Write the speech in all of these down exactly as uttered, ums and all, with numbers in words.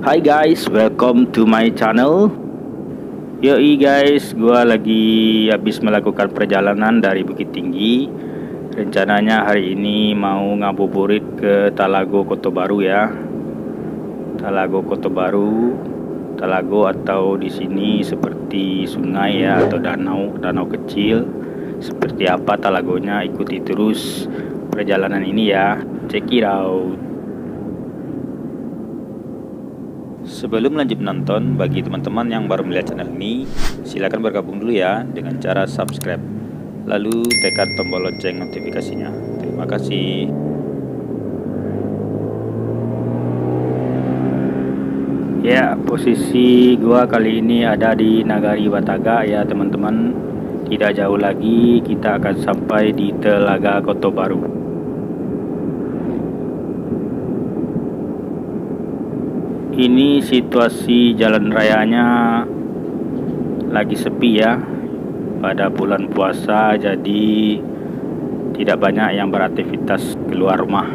Hai guys, welcome to my channel. Yoi guys, gua lagi habis melakukan perjalanan dari Bukit Tinggi. Rencananya hari ini mau ngabuburit ke Talago Kota Baru ya. Talago Kota Baru, Talago atau di sini seperti sungai ya atau danau, danau kecil. Seperti apa Talagonya, ikuti terus perjalanan ini ya. Check it out. Sebelum lanjut nonton, bagi teman-teman yang baru melihat channel ini, silakan bergabung dulu ya dengan cara subscribe. Lalu tekan tombol lonceng notifikasinya. Terima kasih. Ya, posisi gua kali ini ada di Nagari Bataga ya teman-teman. Tidak jauh lagi kita akan sampai di Telaga Kota Baru. Ini situasi jalan rayanya lagi sepi ya, pada bulan puasa, jadi tidak banyak yang beraktivitas keluar rumah.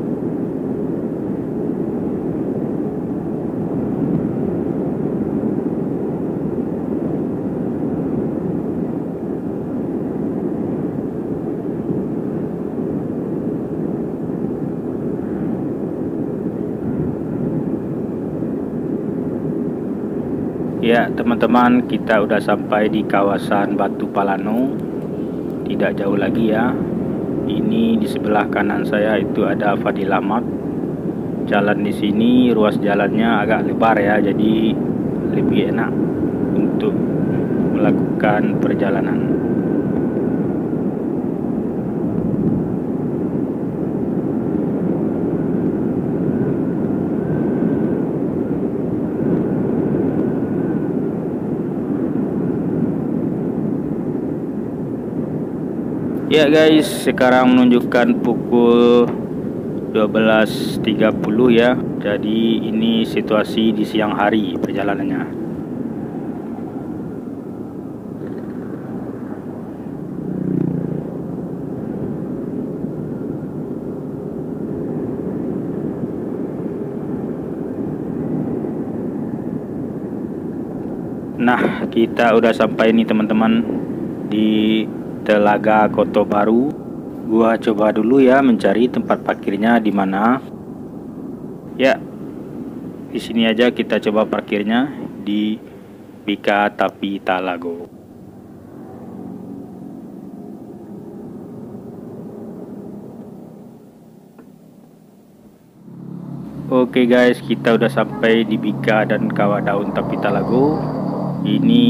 Ya teman-teman, kita udah sampai di kawasan Batu Palano. Tidak jauh lagi ya. Ini di sebelah kanan saya itu ada Fadil Ahmad. Jalan di sini ruas jalannya agak lebar ya, jadi lebih enak untuk melakukan perjalanan. Ya guys, sekarang menunjukkan pukul dua belas tiga puluh ya. Jadi ini situasi di siang hari perjalanannya. Nah, kita udah sampai nih teman-teman di Telaga Kota Baru. Gua coba dulu ya mencari tempat parkirnya di mana. Ya, di sini aja kita coba parkirnya di Bika Tapi Talago. Oke guys, kita udah sampai di Bika dan Kawah Daun Tapi Talago. Ini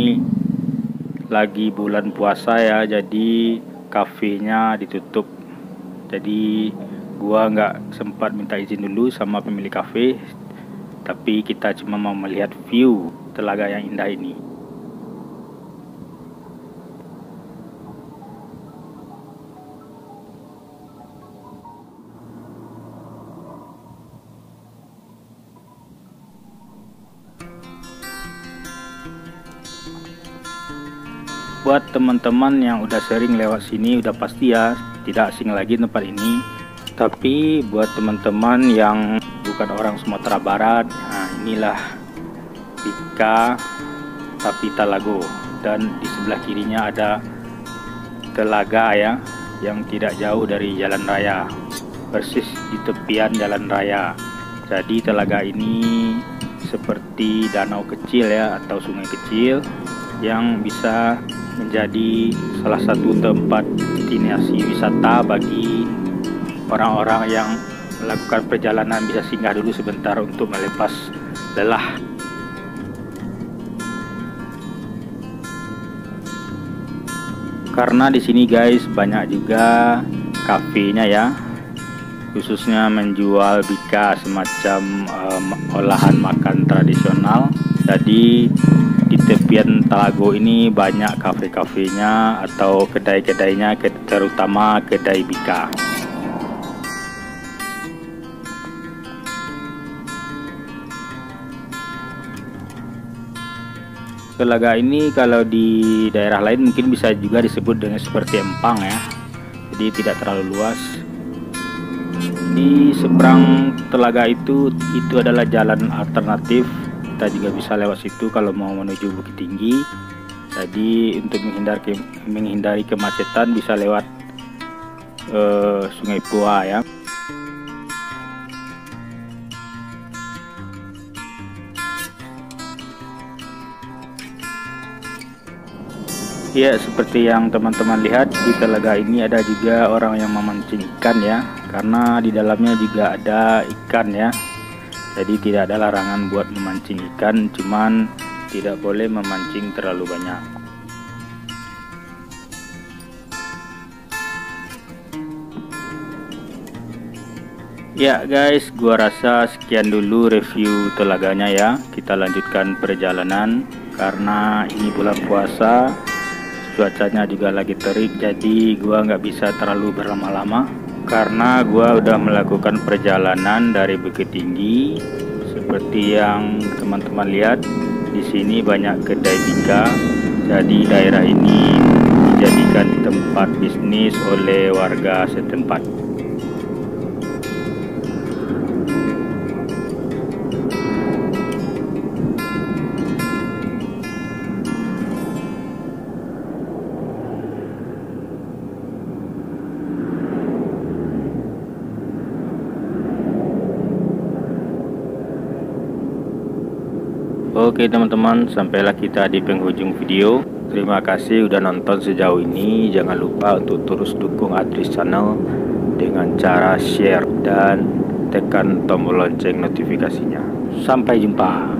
lagi bulan puasa ya, jadi kafenya ditutup. Jadi gua nggak sempat minta izin dulu sama pemilik kafe, tapi kita cuma mau melihat view telaga yang indah ini. Buat teman-teman yang udah sering lewat sini udah pasti ya tidak asing lagi tempat ini. Tapi buat teman-teman yang bukan orang Sumatera Barat, nah inilah Bika Tapi Talago, dan di sebelah kirinya ada telaga ya yang tidak jauh dari jalan raya, persis di tepian jalan raya. Jadi telaga ini seperti danau kecil ya atau sungai kecil yang bisa menjadi salah satu tempat destinasi wisata bagi orang-orang yang melakukan perjalanan, bisa singgah dulu sebentar untuk melepas lelah. Karena di sini guys banyak juga kafenya ya, khususnya menjual bika, semacam um, olahan makan tradisional. Jadi di tepian Talago ini banyak kafe-kafenya atau kedai-kedainya, terutama kedai bika. Telaga ini kalau di daerah lain mungkin bisa juga disebut dengan seperti empang ya, jadi tidak terlalu luas. Di seberang telaga itu itu adalah jalan alternatif. Kita juga bisa lewat situ kalau mau menuju Bukit Tinggi. Jadi untuk menghindari menghindari kemacetan bisa lewat uh, Sungai Pua ya. Ya, seperti yang teman-teman lihat, di telaga ini ada juga orang yang memancing ikan ya, karena di dalamnya juga ada ikan ya. Jadi tidak ada larangan buat memancing ikan, cuman tidak boleh memancing terlalu banyak. Ya guys, gua rasa sekian dulu review telaganya ya. Kita lanjutkan perjalanan karena ini bulan puasa. Cuacanya juga lagi terik, jadi gua nggak bisa terlalu berlama-lama karena gua udah melakukan perjalanan dari Bukit Tinggi. Seperti yang teman-teman lihat, di sini banyak kedai bika. Jadi daerah ini dijadikan tempat bisnis oleh warga setempat. Oke teman-teman, sampailah kita di penghujung video. Terima kasih udah nonton sejauh ini. Jangan lupa untuk terus dukung Adris Channel dengan cara share dan tekan tombol lonceng notifikasinya. Sampai jumpa.